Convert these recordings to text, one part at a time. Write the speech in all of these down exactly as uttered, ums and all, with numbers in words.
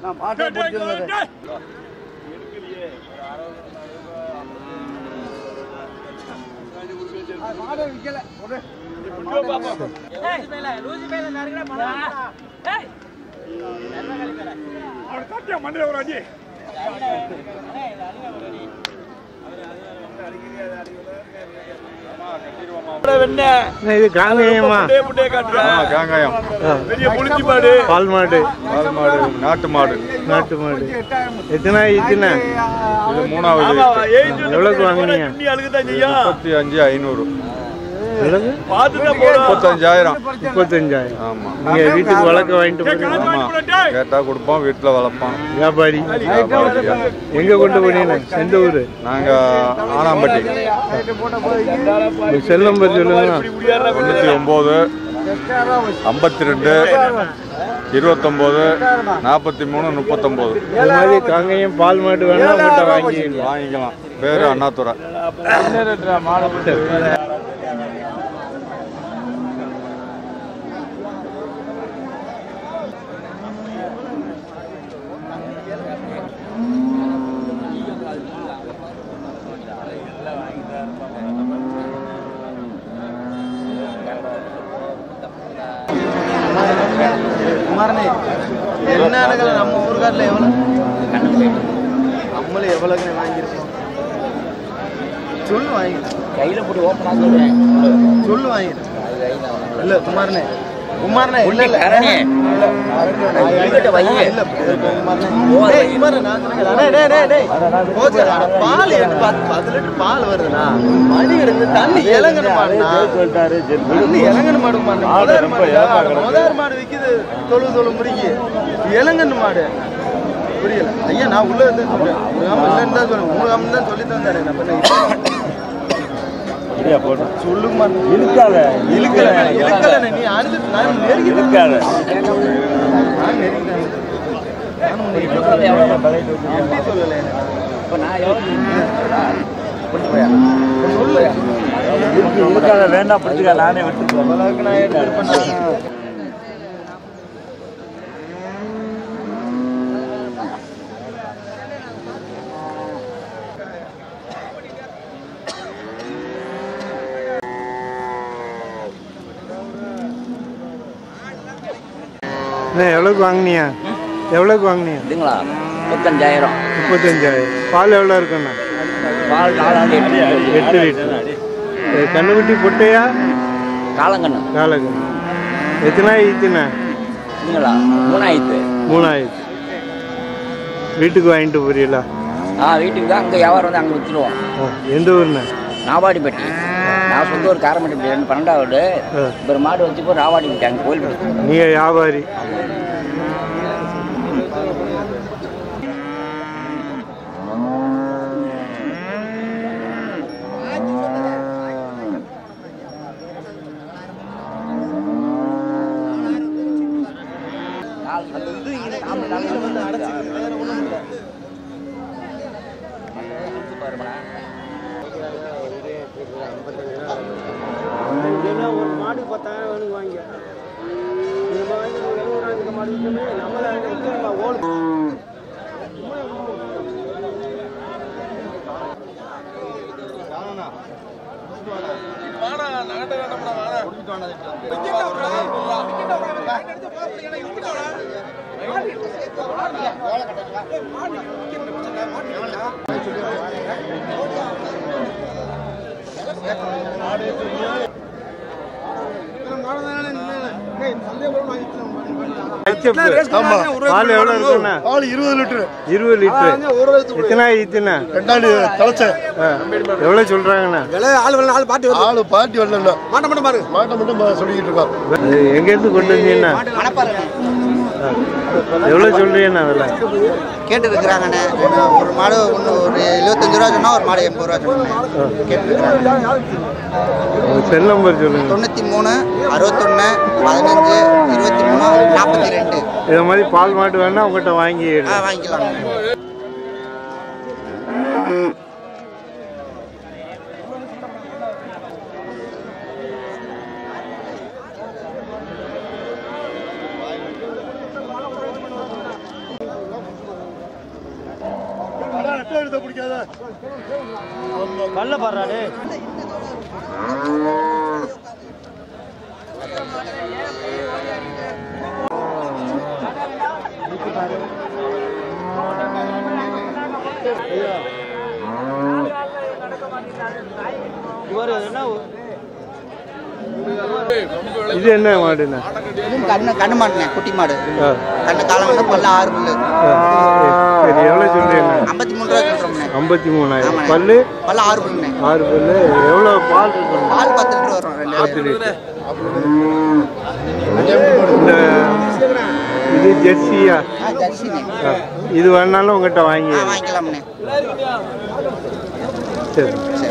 இது காங்கேயமா? காங்காயம். பால் மாடு. பால் மாடு. நாட்டு மாடு. நாட்டு மாடு. எத்தனை ஈத்துனா? இது மூணாவது. எவ்வளவுக்கு வாங்குனீங்க? முப்பத்தி அஞ்சு ஐநூறு. முப்பத்தஞ்சாயிரம். முப்பத்தஞ்சாயிரம். ஆமா. நீங்க வீட்டுக்கு வளர்க்க வாங்கிட்டு போறீங்க? கேட்டா கொடுப்போம், வீட்டுல வளர்ப்போம். வியாபாரி. எங்க கொண்டு போனீங்க? எந்த ஊரு? நாங்க ஆனாம்பட்டி. செல் நம்பர் சொல்லுங்க. தொண்ணூத்தி ஒன்பது ஐம்பத்தி ரெண்டு இருபத்தொன்பது நாற்பத்தி மூணு முப்பத்தொன்பது. இந்த மாதிரி காங்கேயம் பால் மாடு வேணா உங்கள்கிட்ட வாங்கி வாங்கிக்கலாம். பேரு அண்ணாதுரை. என்ன நம்ம ஊருக்காரில் எவ்வளோ நம்மளும் எவ்வளோக்கு வாங்கியிருக்கோம் சொல்லு வாங்கி கையில் போட்டு ஓப்பனாக சொல்லுவேன். சொல்லு வாங்கிடுறேன். இல்லை குமாரனே குமாரனே இல்லை இல்லை பால் எடுத்து பத்து லிட்டர் பால் வருதுண்ணா. மணி எடுத்து தண்ணி இளங்கன மாடுண்ணா. தண்ணி இளங்கன மாடு முதல் மாடு விற்கிது தொழு தொழு முடிக்கு இளங்கன்னு மாடு. புரியல ஐயா, நான் உள்ள இருந்து சொல்றேன். இல்லைன்னு தான் சொல்லுவேன். மூணு காமன் தான் சொல்லி தந்தாரு. என்ன பண்ண சொல்லுமா? இழுக்காத இழுக்கல இழுக்கல நீ அனுது நான் நெருங்கி இழுக்காத நான் நெருங்கிட்டேன். சொல்லலை இப்போ நான் சொல்லு இழுக்காத வேண்டாம் பிடிச்சிக்க நானே விட்டு அளவுக்கு நான் எடுத்துருப்பேன். எவ்வளோக்கு வாங்கினியா? எவ்வளோக்கு வாங்கினியா? இதுங்களா முப்பத்தஞ்சாயிரம். முப்பத்தஞ்சாயிரம். பால் எவ்வளோ இருக்குண்ணா? பால் நாலாண்டு எட்டு லிட்டர். கண்ணுக்குட்டி பொட்டையா? காலங்கண்ணு. காலங்கண்ணு. எத்தனை ஈத்துண்ணா? இதுங்களா மூணாயிரத்து. மூணாயிரத்து. வீட்டுக்கு வாங்கிட்டு போறீங்களா? ஆ வீட்டுக்கு தான். அங்கே வியாபாரம் வந்து அங்கே விற்றுருவோம். எந்த ஊருண்ணா? நாவாடிப்பட்டி. நான் சொந்த ஒரு காரமட்டி ரெண்டு பன்னெண்டாவது ஒரு மாடு வச்சு போய் ராவாடி விட்டாங்க கோயில். நீங்கள் வியாபாரி. ஒரு மாடு பத்தாயிரம் வேணுங்க வாங்கி இந்த மாதிரி இந்த மாடு நம்மள ஓடு பால் எவ்வளோ இருக்குண்ணா? பால் இருபது லிட்டரு. இருபது லிட்டரு. எத்தனை ஈத்துண்ணா? ரெண்டாண்டு தலைச்சேன். எவ்வளோ சொல்கிறாங்கண்ணா? ஆள் வரல ஆள் பாட்டி ஆளு பாட்டி வரல. மாட்ட மட்டும் பாருங்க. மாட்டை மட்டும் சொல்லிக்கிட்டு இருக்கோம். எங்கேருந்து கொண்டு வந்தீங்கண்ணா? எவ்வளோ சொல்றீங்கண்ணா? விலை கேட்டு இருக்கிறாங்கண்ணே. ஒரு மாடு ஒன்று ஒரு எழுபத்தஞ்சு ரூபா சொன்னா, ஒரு மாடு எண்பது ரூபா சொன்னேன். கேட்டு செல் நம்பர் சொல்லுங்க. தொண்ணூற்றி மூணு அறுபத்தொன்று பதினஞ்சு இருபத்தி மூணு நாற்பத்தி ரெண்டு. இதை மாதிரி பால் மாட்டு வேணா உங்கள்கிட்ட வாங்கி வாங்கிக்கலாம். கல்ல பாடுறாடே இது என்ன மாடுண்ணா? கண்ணு கண்ணு மாடுண்ணே, குட்டி மாடு. கண்ணு காலங்கண்ணு பல்லு ஆறு பல்லு. சரி, எவ்வளோ சொல்றீங்க? ஐம்பத்தி மூணு ரூபா சொல்றோம்ண்ணே. ஐம்பத்தி மூணாயிரம். பல்லு பல்லு ஆறு பல்லுண்ணே. ஆறு பல்லு. எவ்வளோ பால் இருக்கும்? பால் பத்து லிட்டர் வரும். ரெண்டு பத்து லிட்டர். இந்த இது ஜெர்சியா? ஜெர்சிண்ணே. இது வேணாலும் உங்ககிட்ட வாங்கி வாங்கிக்கலாம்ண்ணே. சரி சரி.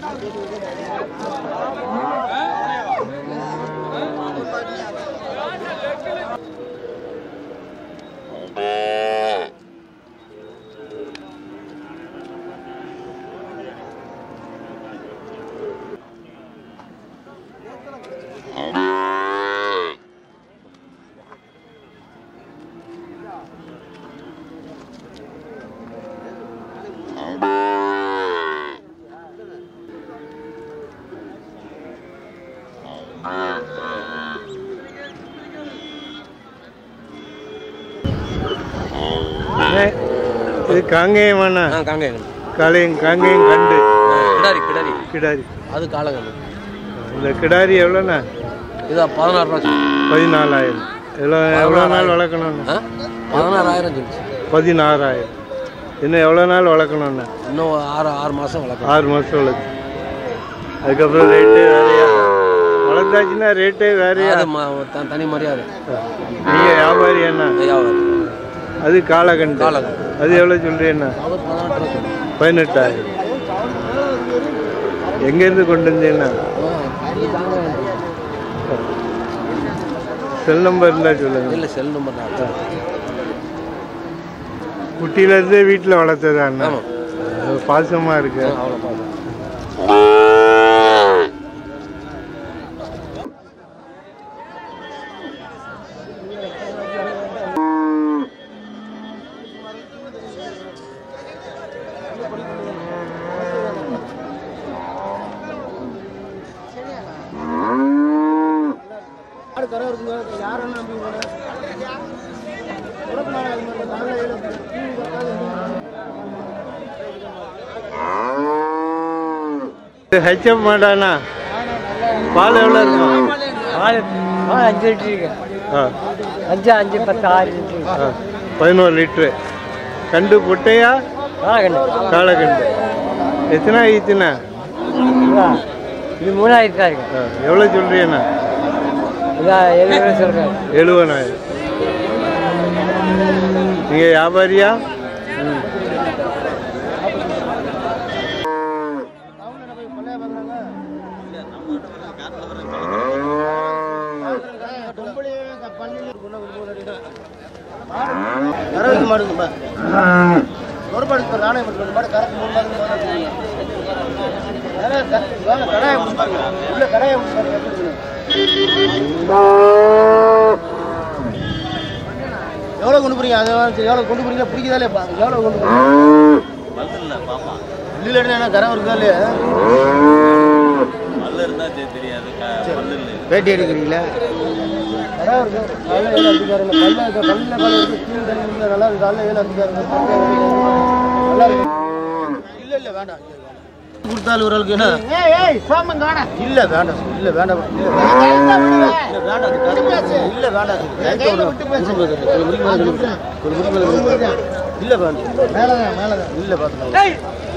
இது காங்கேயமாண்ணா? காங்கேயம் காளையம் காங்கேயம் கண்டு கிடாரி கிடாரி கிடாரி. அது காலங்கண்ணு. இந்த கிடாரி எவ்வளோண்ணா? இதா பதினாறு ரூபா பதினாலாயிரம். எவ்வளோ எவ்வளோ நாள் வளர்க்கணும்ண்ணா? பதினாறாயிரம் சொல்லிச்சு. பதினாறாயிரம். இன்னும் எவ்வளோ நாள் வளர்க்கணும்ண்ணா? இன்னும் ஆறு ஆறு மாதம் வளர்க்கணும். ஆறு மாதம் வளர்க்கு. அதுக்கப்புறம் ரேட்டு வேறையா? வளர்த்தாச்சுன்னா ரேட்டே வேறையா? தனி மரியாதை. நீங்கள் வியாபாரி என்ன? வியாபாரி. அது காலகண்டு. காலகண்டு. அது எவ்வளோ சொல்கிறீண்ணா? பதினெட்டாயிரம். எங்கேருந்து கொண்டு வந்தீங்கண்ணா? செல் நம்பர் இருந்தால் சொல்லுங்கள். இல்லை, செல் நம்பர் தான். குட்டியிலேருந்தே வீட்டில் வளர்த்ததாண்ணா? பாசமாக இருக்கு. அவ்வளோ பாசம். ஹெச்எப் மாடாண்ணா? பால் எவ்வளோ இருக்கும்? பால் பால் அஞ்சு லிட்டரு இருக்கு. ஆ, அஞ்சு அஞ்சு பத்து ஆறு லிட்டரு. ஆ, பதினோரு லிட்ரு. கண்டு பொட்டையா? காலக்கண்டு. காலக்கண்டு. எத்தனை ஆயிடுச்சுண்ணா? இது மூணாயிரத்தா இருக்கு. ஆ, எவ்வளோ சொல்கிறீண்ணா? இதான் எழுபது சொல்கிறேன். எழுபதாயிரம். நீங்கள் வியாபாரியா? கறவைக்கு மாடுங்கப்பா. ஒரு மாடு நானே மாடு கறக்கு மூணு மாடு கடாய உள்ள கடாய எவ்வளோ கொண்டு போறீங்க? அதை எவ்வளோ கொண்டு போறீங்க? பிடிக்கதாலே எவ்வளோ கொண்டு போறீங்க? இல்லைன்னா என்ன கரை இருக்குதா இல்லையா? பேட்டி எடுக்கிறீங்களா? கரை இருக்கு. காலையில் ஏழு அஞ்சுக்காரு பல்ல பல்ல காலம் இருக்கு. கீழ் தண்ணி இருந்தால் நல்லா இருக்கு. காலையில் ஏழு அஞ்சுக்காரு நல்லா இருக்கு. இல்லை இல்லை வேண்டாம். கொடுத்தாலும் ஒரு ஆளுக்கு என்ன இல்ல வேண்டாம். இல்ல வேண்டாம். இல்ல வேண்டாம். இல்ல வேண்டாம். இல்ல பாத்துக்கலாம்.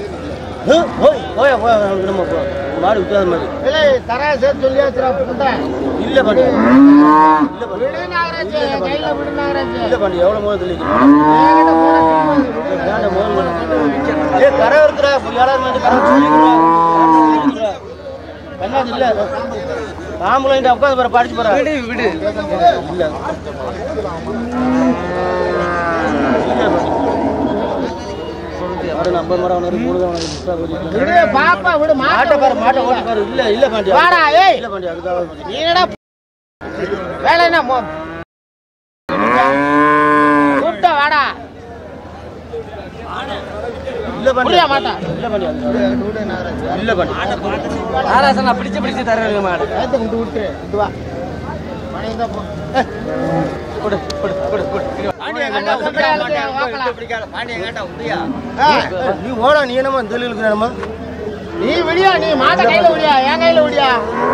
மாடு விட்டாத மாதிரி இல்ல பண்ணி இல்ல பண்ணி எவ்வளவு முதல் தெளிக்க கரை இருக்கிறா பண்ணாது இல்ல ஆம்புலன்ஸ் உட்காந்து போற படிச்சு போற விடு விடு இல்ல ஐம்பது மரம் பாப்பா விடு மாட்டை பாரு மாட்டை ஓட்டி பாரு இல்ல இல்ல பாண்டி வாடா ஏய் இல்ல பாண்டி அதுக்காக நீ என்னடா வேலை என்ன கூட்ட வாடா இல்ல பண்ணியா மாட்டா இல்ல பண்ணியா இல்ல பண்ணி நாராசன் நான் பிடிச்சு பிடிச்சு தரேன் மாடு ஏத்த கொண்டு விட்டு இது வா மணிங்க போ கொடு கொடு கொடு கொடு பாண்டியா கண்டா உண்டியா மாட்டா பிடிக்காத பாண்டியா கண்டா உண்டியா நீ ஓடா நீ என்னமா தெளிவு இருக்கறமா நீ விடியா நீ மாட்ட கையில விடியா என் கையில விடியா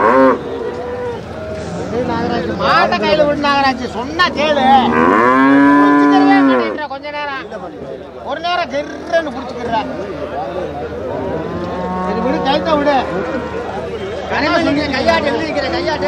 நாகராஜ் மாட்ட கையில விடு நாகராஜ் சொன்னா கேளு புடிச்சுக்கவே மாட்டேங்கற கொஞ்ச நேரம் ஒரு நேரம் கெர்றன்னு புடிச்சுக்கறா சரி விடு கைட்ட விடு கனமா நீங்க கையாட்ட எழுதி நிக்கிற கையாட்ட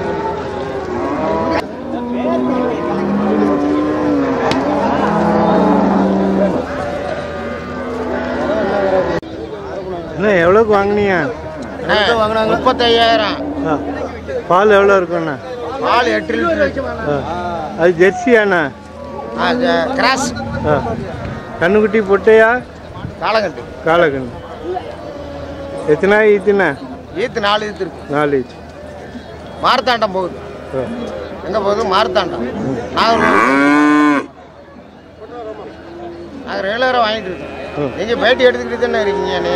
என்ன எவ்வளோக்கு வாங்கினீங்க? வாங்கினாங்க முப்பத்தையாயிரம். பால் எவ்வளோ இருக்குண்ணா? பால் எட்டு லிட்டர். அது ஜெர்சியாண்ணா? கிராஸ். கண்ணுக்குட்டி பொட்டையா? காலகண்டு. காலகண்டு. எத்தனை ஈத்துண்ணா? ஈத்து நாலு ஈத்து இருக்கு. நாலு ஈத்து. மார்த்தாண்டம் போகுது. எங்க போகுது? மார்த்தாண்டம். நாகர் நாங்கள் ரெகுலராக வாங்கிட்டு இருக்கோம். நீங்க பேட்டி எடுத்துக்கிட்டு தானே இருக்கீங்க. நீ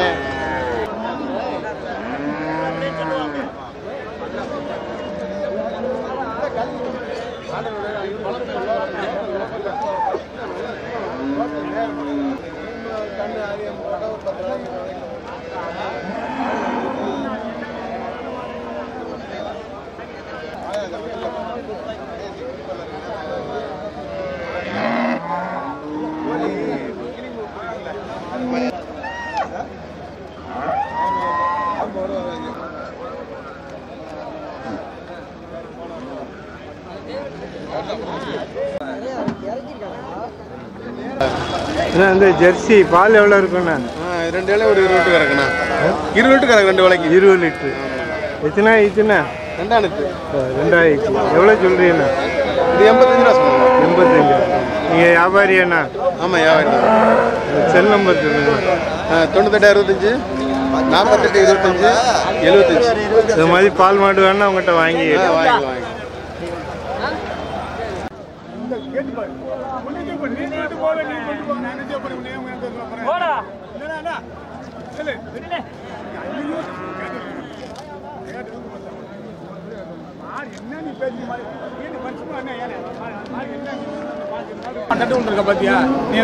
இந்த ஜெர்சி பால் எவ்வளோ இருக்குண்ணா? ரெண்டு வேலை ஒரு இருபது லிட்டர் கறக்குண்ணா. இருபது லிட்டர் கறக்கு ரெண்டு வேலைக்கு. இருபது லிட்டரு. எத்தனை ஈத்துண்ணா? ரெண்டாயிரத்து ரெண்டாயிரத்து. எவ்வளோ சொல்கிறீங்கண்ணா? இது எண்பத்தஞ்சு ரூபா சொல்லுங்கள். எண்பத்தஞ்சு. நீங்கள் வியாபாரியாண்ணா? ஆமாம் வியாபாரி. செல் நம்பர் சொல்லுங்க. தொண்ணூத்தெட்டு அறுபத்தஞ்சு நாற்பத்தெட்டு இருபத்தஞ்சு எழுபத்தஞ்சு. இது மாதிரி பால் மாடு வேணா உங்கள்கிட்ட வாங்கி வாங்கி வாங்கி பாத்தியா நீ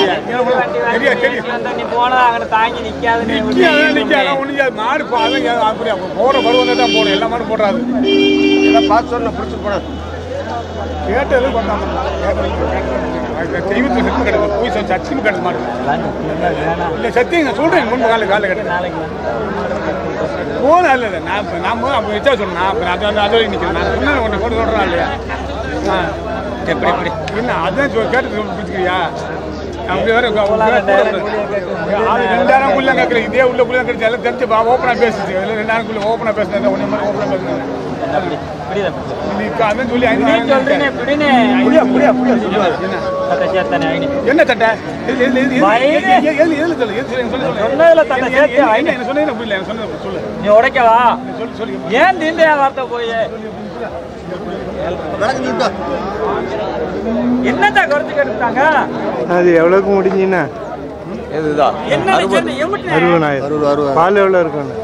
போனா அங்க தாங்கி நிக்காது மாடு போற பருவம் தான் போடும். எல்லா மாடும் போடுறாது. எல்லாம் பார்த்து சொல்ல பிடிச்சி போடாது. கேட்டது தெய்வத்தில் சத்து கிடையாது. போய் சத்தியம் கிடையாது மாடு இல்லை. சத்தியம் சொல்றேன். முன்பு காலை காலை கிடையாது போன இல்லை இல்லை. நான் நான் அப்போ வச்சா சொன்னேன். நான் அது வந்து அதோட நிற்கிறேன். நான் சொன்னேன் உன்னை போட்டு சொல்கிறேன் இல்லையா? ஆ எப்படி எப்படி என்ன அதான் கேட்டு பிடிச்சிக்கிறியா? அப்படி வேற ரெண்டாயிரம் குள்ள கேட்குறேன். இதே உள்ள குள்ள கிடைச்சி எல்லாம் தெரிஞ்சு ஓப்பனாக பேசுச்சு. இல்லை ரெண்டாயிரம் குள்ள ஓப்பனாக பேசுனேன். ஒன்றே மாதிரி ஓப்பனாக பேசுனேன். அதான் சொல்லி என்ன சட்டை நீ உடைக்கவா? ஏன் தீந்த வார்த்தை போய் என்னத்தா கருத்து கேட்டுட்டாங்க? அது எவ்வளோக்கு முடிஞ்சுண்ணா? அறுபதாயிரம். பால் எவ்வளோ இருக்குண்ணா?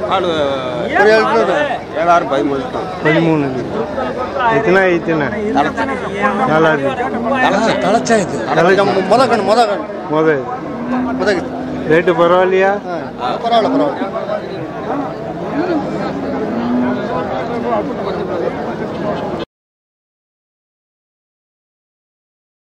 ஏழாயிரம் பதிமூணு பதிமூணு. எத்தனை ஈத்துண்ணா? நாலாயிரம். முத கண் முத கண் முத முத ரேட்டு பரவாயில்லையா? பரவாயில்ல பரவாயில்ல.